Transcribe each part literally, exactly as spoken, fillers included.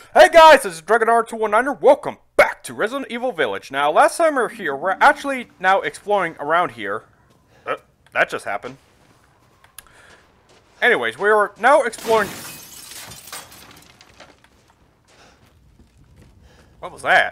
Hey guys, this is Dragon R two one niner. Welcome back to Resident Evil Village. Now, last time we were here, we're actually now exploring around here. Uh, that just happened. Anyways, we are now exploring... What was that?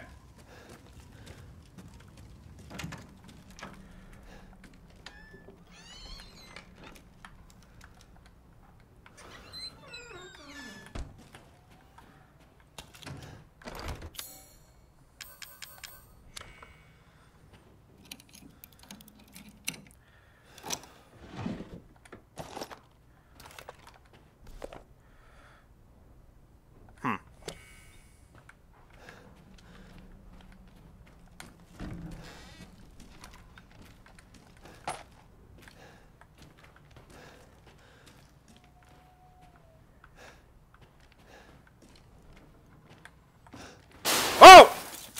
Oh!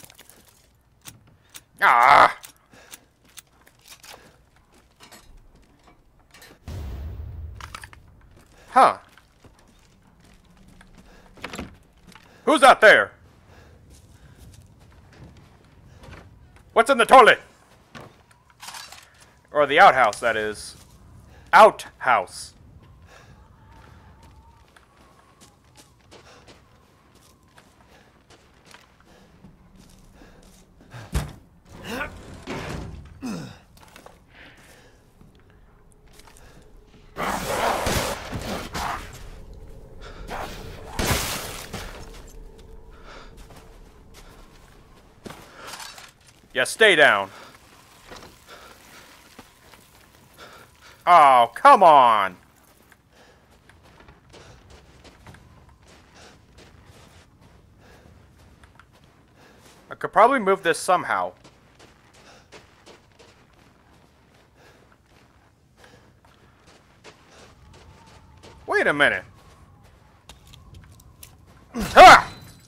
Ah! Huh. Who's out there? What's in the toilet? Or the outhouse, that is. Outhouse. Yeah, stay down. Oh, come on. I could probably move this somehow. Wait a minute. Ah!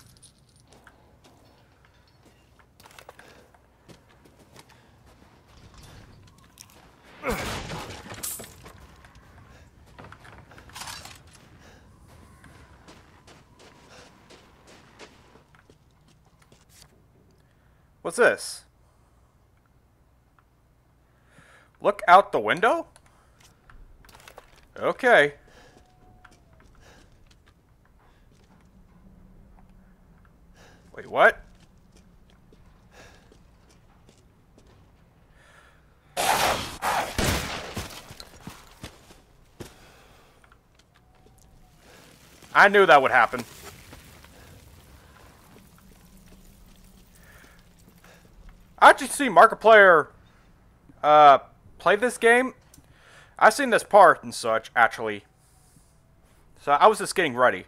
What's this? Look out the window? Okay. Wait, what? I knew that would happen. I actually see Markiplier uh, play this game. I've seen this part and such, actually. So I was just getting ready.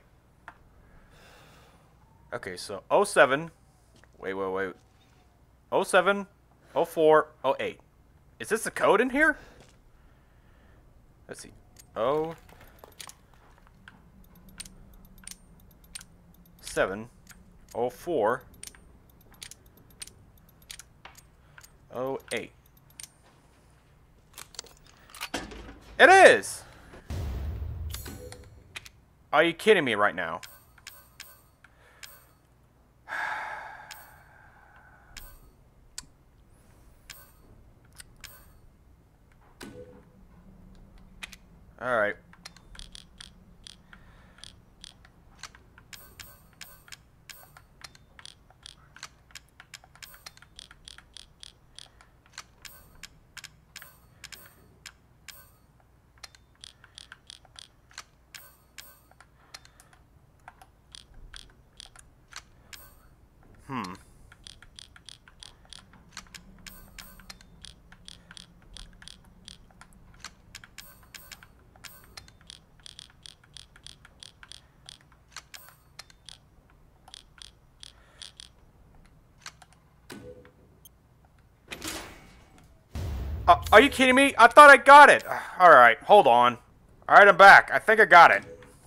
Okay, so oh seven. Wait, wait, wait. oh seven, oh four, oh eight. Is this the code in here? Let's see. oh seven, oh four, oh eight. It is! Are you kidding me right now? Alright. Hmm. Uh, are you kidding me? I thought I got it. Alright, hold on. Alright, I'm back. I think I got it.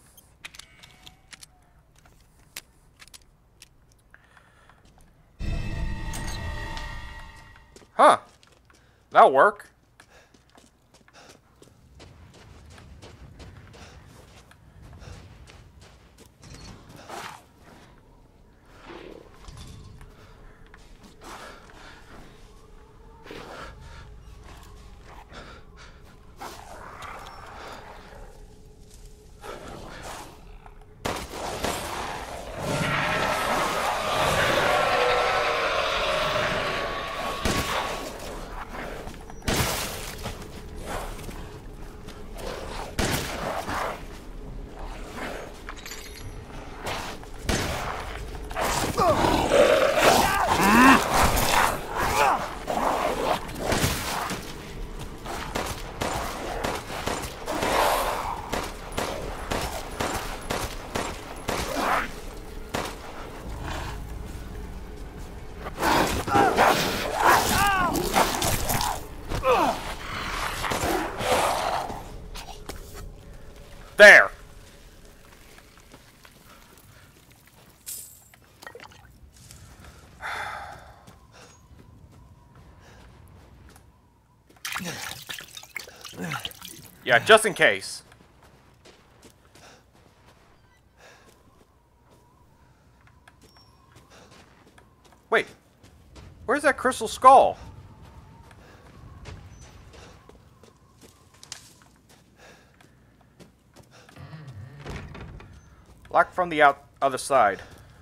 Huh. That'll work. Yeah, just in case. Wait. Where's that crystal skull? Locked from the out other side.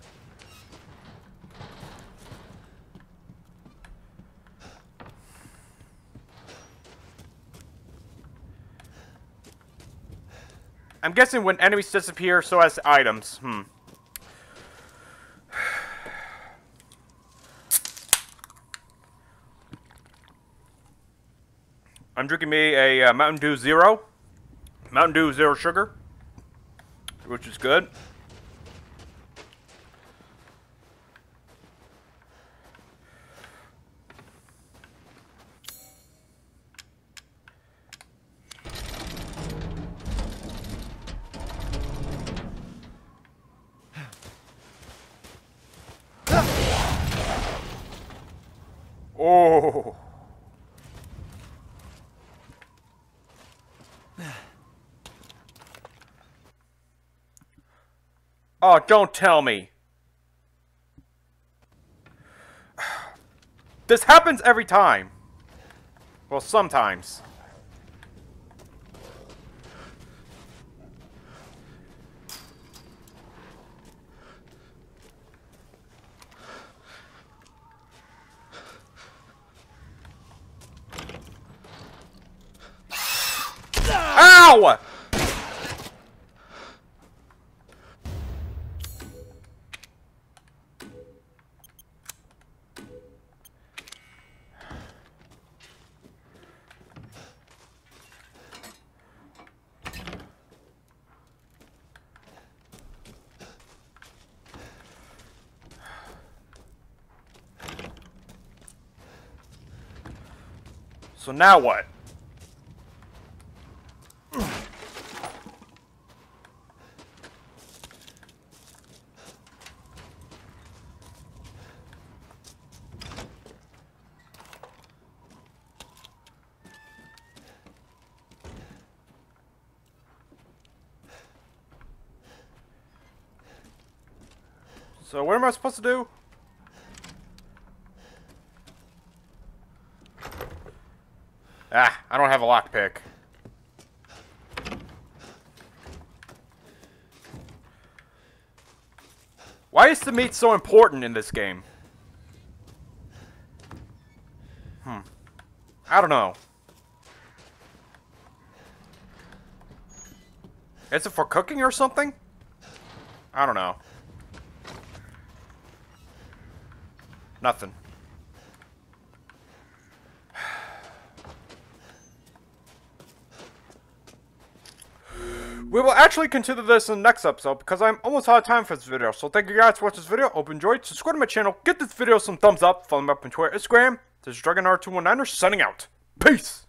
I'm guessing when enemies disappear, so as items. Hmm. I'm drinking me a uh, Mountain Dew Zero. Mountain Dew Zero Sugar. Which is good. Oh. Oh, don't tell me. This happens every time. Well, sometimes. Ow! So now what? So what am I supposed to do? Ah, I don't have a lockpick. Why is the meat so important in this game? Hmm. I don't know. Is it for cooking or something? I don't know. Nothing. We will actually continue this in the next episode because I'm almost out of time for this video. So thank you guys for watching this video. Hope you enjoyed. Subscribe to my channel. Give this video some thumbs up. Follow me up on Twitter, Instagram. This is Dragon R two one niner signing out. Peace!